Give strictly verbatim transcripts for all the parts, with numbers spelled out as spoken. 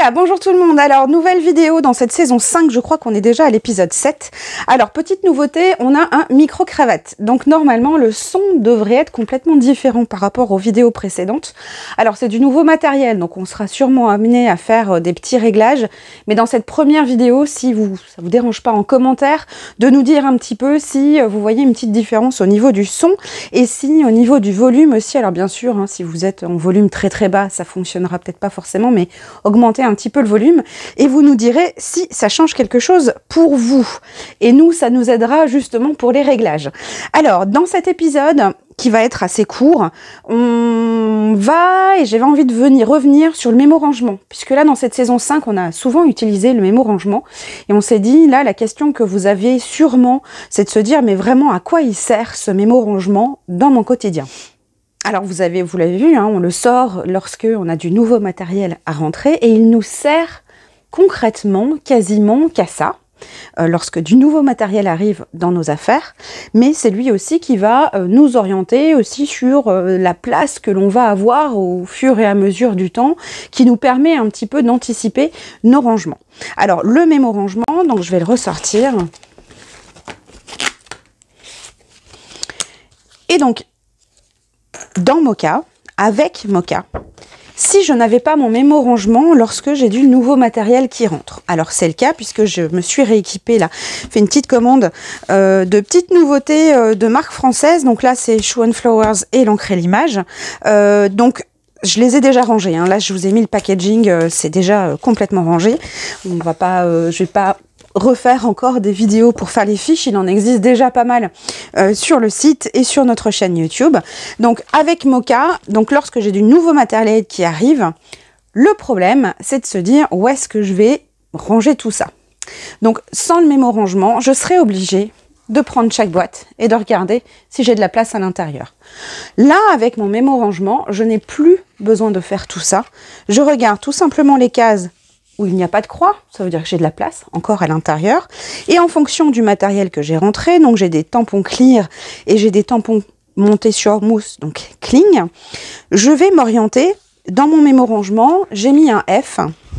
Voilà, bonjour tout le monde. Alors, nouvelle vidéo dans cette saison cinq, je crois qu'on est déjà à l'épisode sept. Alors, petite nouveauté, on a un micro-cravate. Donc, normalement, le son devrait être complètement différent par rapport aux vidéos précédentes. Alors, c'est du nouveau matériel, donc on sera sûrement amené à faire des petits réglages. Mais dans cette première vidéo, si vous, ça vous dérange pas en commentaire, de nous dire un petit peu si vous voyez une petite différence au niveau du son et si au niveau du volume aussi. Alors, bien sûr, hein, si vous êtes en volume très très bas, ça fonctionnera peut-être pas forcément, mais augmenter un petit peu le volume et vous nous direz si ça change quelque chose pour vous. Et nous, ça nous aidera justement pour les réglages. Alors, dans cet épisode, qui va être assez court, on va, et j'avais envie de venir revenir sur le mémo-rangement, puisque là, dans cette saison cinq, on a souvent utilisé le mémo-rangement, et on s'est dit, là, la question que vous avez sûrement, c'est de se dire, mais vraiment, à quoi il sert ce mémo-rangement dans mon quotidien ? Alors vous avez, vous l'avez vu, hein, on le sort lorsque on a du nouveau matériel à rentrer et il nous sert concrètement quasiment qu'à ça, euh, lorsque du nouveau matériel arrive dans nos affaires, mais c'est lui aussi qui va euh, nous orienter aussi sur euh, la place que l'on va avoir au fur et à mesure du temps, qui nous permet un petit peu d'anticiper nos rangements. Alors le mémo-rangement, donc je vais le ressortir. Et donc, dans Moka, avec Moka, si je n'avais pas mon mémo-rangement lorsque j'ai du nouveau matériel qui rentre. Alors c'est le cas puisque je me suis rééquipée là, fait une petite commande euh, de petites nouveautés euh, de marque française. Donc là c'est Shoe and Flowers et l'encre l'image. Euh, donc je les ai déjà rangés. Hein. Là je vous ai mis le packaging, euh, c'est déjà euh, complètement rangé. On va pas, euh, je vais pas refaire encore des vidéos pour faire les fiches, il en existe déjà pas mal euh, sur le site et sur notre chaîne YouTube. Donc avec Moka, donc lorsque j'ai du nouveau matériel qui arrive, le problème c'est de se dire où est-ce que je vais ranger tout ça. Donc sans le mémo-rangement, je serai obligée de prendre chaque boîte et de regarder si j'ai de la place à l'intérieur. Là, avec mon mémo-rangement, je n'ai plus besoin de faire tout ça. Je regarde tout simplement les cases où il n'y a pas de croix, ça veut dire que j'ai de la place encore à l'intérieur. Et en fonction du matériel que j'ai rentré, donc j'ai des tampons clear et j'ai des tampons montés sur mousse, donc cling, je vais m'orienter dans mon mémo-rangement. J'ai mis un F,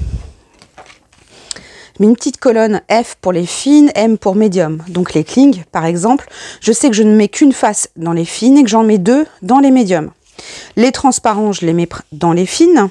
j'ai mis une petite colonne F pour les fines, M pour médium. Donc les cling, par exemple, je sais que je ne mets qu'une face dans les fines et que j'en mets deux dans les médiums. Les transparents, je les mets dans les fines.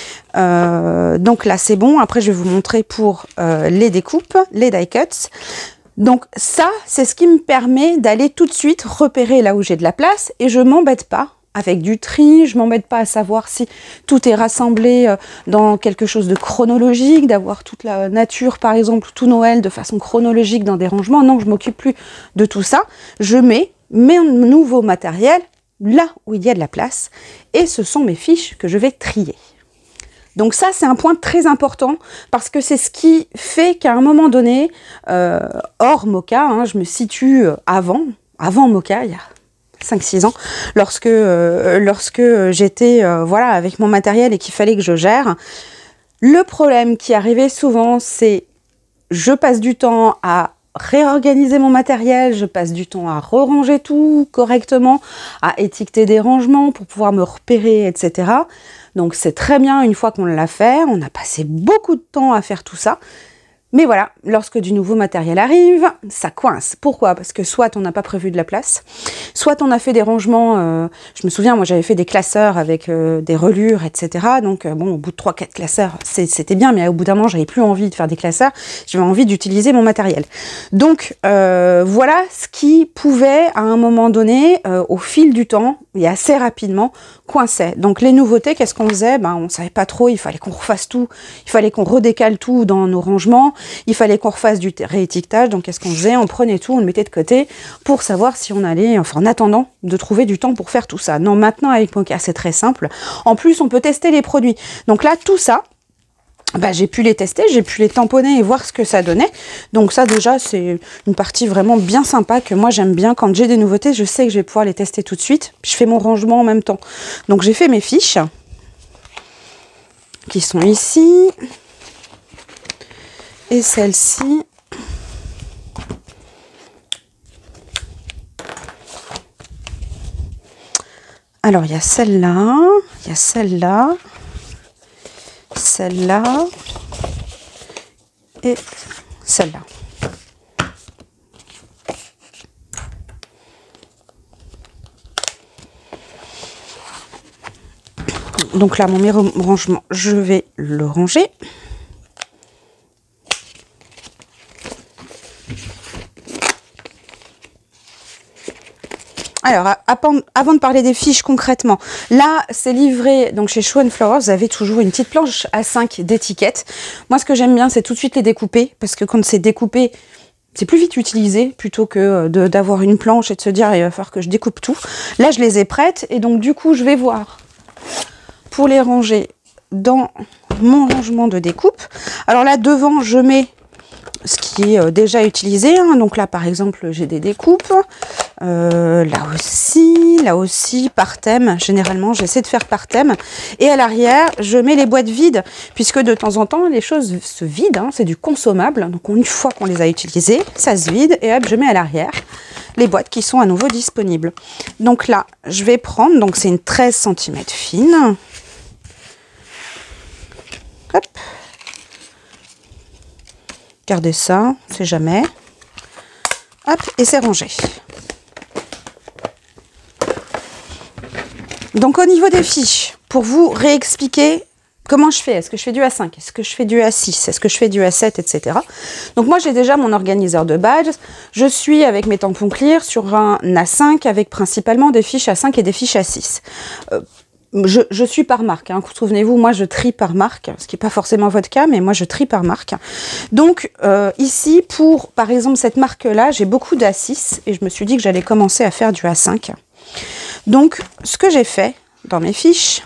Euh, donc là c'est bon, après je vais vous montrer pour euh, les découpes, les die cuts. Donc ça c'est ce qui me permet d'aller tout de suite repérer là où j'ai de la place et je m'embête pas avec du tri, je m'embête pas à savoir si tout est rassemblé euh, dans quelque chose de chronologique, d'avoir toute la nature par exemple, tout Noël de façon chronologique dans des rangements. Non, je m'occupe plus de tout ça, je mets mes nouveaux matériels là où il y a de la place et ce sont mes fiches que je vais trier. Donc ça, c'est un point très important parce que c'est ce qui fait qu'à un moment donné, euh, hors Moka, hein, je me situe avant, avant Moka, il y a cinq six ans, lorsque, euh, lorsque j'étais euh, voilà, avec mon matériel et qu'il fallait que je gère. Le problème qui arrivait souvent, c'est je passe du temps à réorganiser mon matériel, je passe du temps à re-ranger tout correctement, à étiqueter des rangements pour pouvoir me repérer, et cetera. Donc c'est très bien une fois qu'on l'a fait, on a passé beaucoup de temps à faire tout ça. Mais voilà, lorsque du nouveau matériel arrive, ça coince. Pourquoi? Parce que soit on n'a pas prévu de la place, soit on a fait des rangements, euh, je me souviens, moi j'avais fait des classeurs avec euh, des relures, et cetera. Donc euh, bon, au bout de trois quatre classeurs, c'était bien, mais au bout d'un moment, j'avais plus envie de faire des classeurs, j'avais envie d'utiliser mon matériel. Donc euh, voilà ce qui pouvait, à un moment donné, euh, au fil du temps, et assez rapidement, coinçait. Donc les nouveautés, qu'est-ce qu'on faisait? Ben, on savait pas trop, il fallait qu'on refasse tout, il fallait qu'on redécale tout dans nos rangements, il fallait qu'on refasse du réétiquetage. Donc qu'est-ce qu'on faisait? On prenait tout, on le mettait de côté pour savoir si on allait, enfin en attendant de trouver du temps pour faire tout ça. Non, maintenant avec Moka, c'est très simple. En plus, on peut tester les produits. Donc là, tout ça, bah, j'ai pu les tester, j'ai pu les tamponner et voir ce que ça donnait. Donc ça déjà, c'est une partie vraiment bien sympa que moi j'aime bien. Quand j'ai des nouveautés, je sais que je vais pouvoir les tester tout de suite. Je fais mon rangement en même temps. Donc j'ai fait mes fiches qui sont ici. Et celle-ci. Alors il y a celle-là, il y a celle-là, celle-là, et celle-là. Donc là, mon rangement, je vais le ranger. Alors, avant de parler des fiches concrètement, là, c'est livré donc chez Show and Flowers, vous avez toujours une petite planche A cinq d'étiquettes. Moi, ce que j'aime bien, c'est tout de suite les découper, parce que quand c'est découpé, c'est plus vite utilisé, plutôt que d'avoir une planche et de se dire, il va falloir que je découpe tout. Là, je les ai prêtes, et donc du coup, je vais voir pour les ranger dans mon rangement de découpe. Alors là, devant, je mets ce qui est déjà utilisé. Hein. Donc là, par exemple, j'ai des découpes. Euh, là aussi, là aussi, par thème. Généralement, j'essaie de faire par thème. Et à l'arrière, je mets les boîtes vides, puisque de temps en temps, les choses se vident. Hein. C'est du consommable. Donc, une fois qu'on les a utilisées, ça se vide. Et hop, je mets à l'arrière les boîtes qui sont à nouveau disponibles. Donc là, je vais prendre, donc c'est une treize centimètres fine. Hop. Gardez ça, on sait jamais. Hop, et c'est rangé. Donc au niveau des fiches, pour vous réexpliquer comment je fais, est-ce que je fais du A cinq, est-ce que je fais du A six, est-ce que je fais du A sept, et cetera. Donc moi j'ai déjà mon organiseur de badges, je suis avec mes tampons clear sur un A cinq avec principalement des fiches A cinq et des fiches A six. Euh, Je, je suis par marque, hein. Souvenez-vous, moi je trie par marque, ce qui n'est pas forcément votre cas, mais moi je trie par marque. Donc euh, ici, pour par exemple cette marque-là, j'ai beaucoup d'A six et je me suis dit que j'allais commencer à faire du A cinq. Donc ce que j'ai fait dans mes fiches,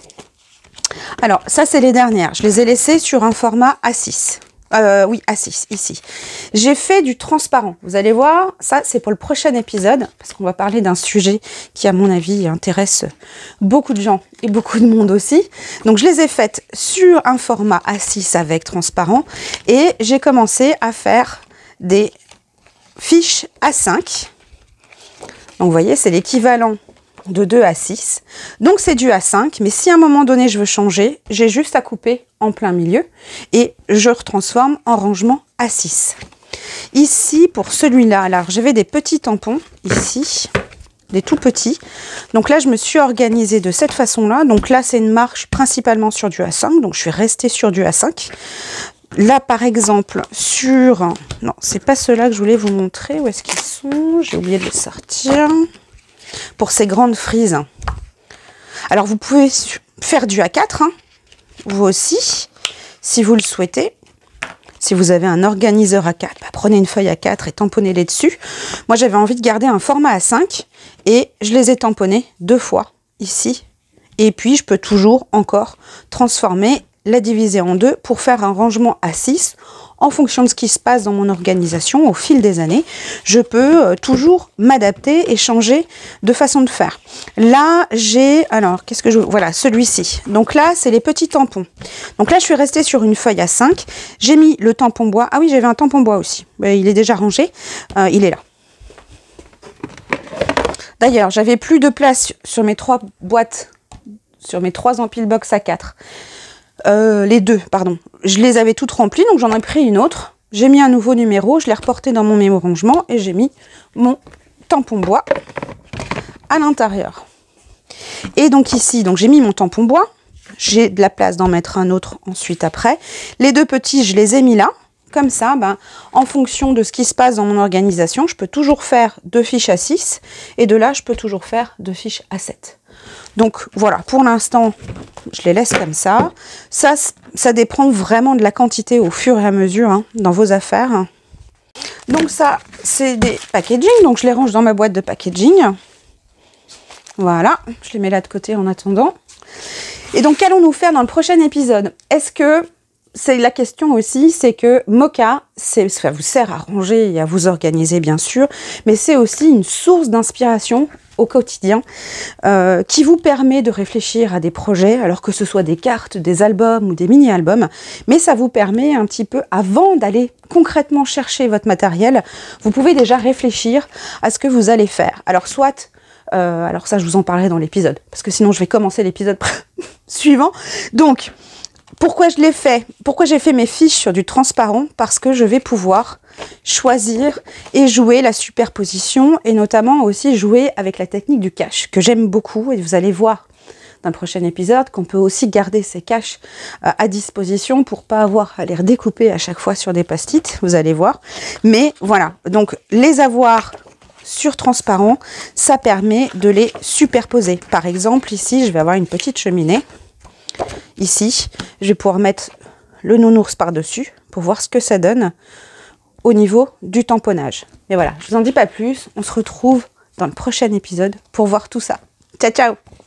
alors ça c'est les dernières, je les ai laissées sur un format A six. Euh, oui, A six, ici. J'ai fait du transparent. Vous allez voir, ça, c'est pour le prochain épisode, parce qu'on va parler d'un sujet qui, à mon avis, intéresse beaucoup de gens et beaucoup de monde aussi. Donc, je les ai faites sur un format A six avec transparent et j'ai commencé à faire des fiches A cinq. Donc, vous voyez, c'est l'équivalent de deux A six. Donc, c'est du A cinq, mais si à un moment donné, je veux changer, j'ai juste à couper en plein milieu et je retransforme en rangement A six. Ici, pour celui-là, alors j'avais des petits tampons, ici, des tout petits. Donc là, je me suis organisée de cette façon-là. Donc là, c'est une marche principalement sur du A cinq, donc je suis restée sur du A cinq. Là, par exemple, sur... Non, c'est pas ceux-là que je voulais vous montrer. Où est-ce qu'ils sont? J'ai oublié de les sortir. Pour ces grandes frises. Alors, vous pouvez faire du A quatre, hein, vous aussi, si vous le souhaitez. Si vous avez un organiseur A quatre, bah, prenez une feuille A quatre et tamponnez-les dessus. Moi, j'avais envie de garder un format A cinq et je les ai tamponnés deux fois ici. Et puis, je peux toujours encore transformer, la diviser en deux pour faire un rangement A six. En fonction de ce qui se passe dans mon organisation au fil des années, je peux euh, toujours m'adapter et changer de façon de faire. Là, j'ai... Alors, qu'est-ce que je... Voilà, celui-ci. Donc là, c'est les petits tampons. Donc là, je suis restée sur une feuille A cinq. J'ai mis le tampon bois. Ah oui, j'avais un tampon bois aussi. Mais il est déjà rangé. Euh, il est là. D'ailleurs, j'avais plus de place sur mes trois boîtes, sur mes trois empiles box A quatre. Euh, les deux, pardon. Je les avais toutes remplies, donc j'en ai pris une autre. J'ai mis un nouveau numéro, je l'ai reporté dans mon mémo rangement et j'ai mis mon tampon bois à l'intérieur. Et donc ici, donc j'ai mis mon tampon bois. J'ai de la place d'en mettre un autre ensuite après. Les deux petits, je les ai mis là. Comme ça, ben, en fonction de ce qui se passe dans mon organisation, je peux toujours faire deux fiches A six et de là, je peux toujours faire deux fiches A sept. Donc voilà, pour l'instant, je les laisse comme ça. Ça, ça dépend vraiment de la quantité au fur et à mesure hein, dans vos affaires. Donc ça, c'est des packaging. Donc je les range dans ma boîte de packaging. Voilà, je les mets là de côté en attendant. Et donc, qu'allons-nous faire dans le prochain épisode? Est-ce que... C'est la question aussi, c'est que Moka, ça vous sert à ranger et à vous organiser bien sûr, mais c'est aussi une source d'inspiration au quotidien euh, qui vous permet de réfléchir à des projets, alors que ce soit des cartes, des albums ou des mini-albums, mais ça vous permet un petit peu, avant d'aller concrètement chercher votre matériel, vous pouvez déjà réfléchir à ce que vous allez faire. Alors soit, euh, alors ça je vous en parlerai dans l'épisode, parce que sinon je vais commencer l'épisode suivant, donc... Pourquoi je l'ai fait? Pourquoi j'ai fait mes fiches sur du transparent? Parce que je vais pouvoir choisir et jouer la superposition et notamment aussi jouer avec la technique du cache que j'aime beaucoup et vous allez voir dans le prochain épisode qu'on peut aussi garder ces caches euh, à disposition pour pas avoir à les redécouper à chaque fois sur des post-it, vous allez voir. Mais voilà, donc les avoir sur transparent, ça permet de les superposer. Par exemple, ici, je vais avoir une petite cheminée. Ici, je vais pouvoir mettre le nounours par-dessus pour voir ce que ça donne au niveau du tamponnage. Mais voilà, je vous en dis pas plus. On se retrouve dans le prochain épisode pour voir tout ça. Ciao, ciao!